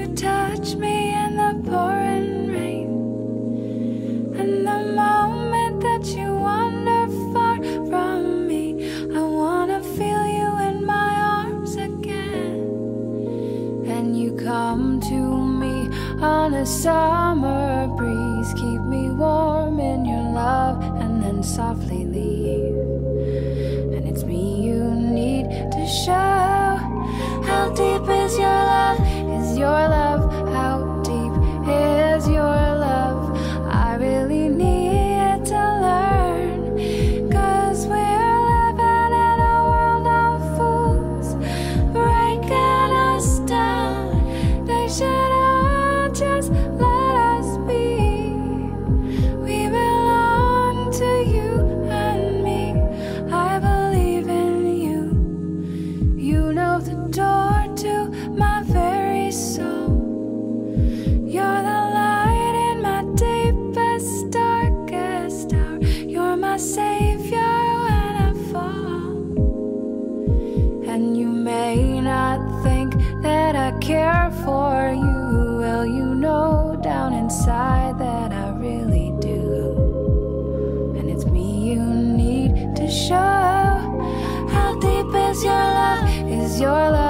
you touch me in the pouring rain, and the moment that you wander far from me, I wanna feel you in my arms again. And you come to me on a summer breeze, keep me warm in your love, and then softly leave. And it's me you need to show. How deep is your love? Is your love? How deep is your love? I really need to learn, 'cause we're living in a world of fools, breaking us down. They should all just let us be. We belong to you and me. I believe in you. You know the door to my very soul. You're the light in my deepest, darkest hour. You're my savior when I fall. And you may not think that I care for you. Well, you know down inside that I really do. And it's me you need to show. How deep is your love? Is your love?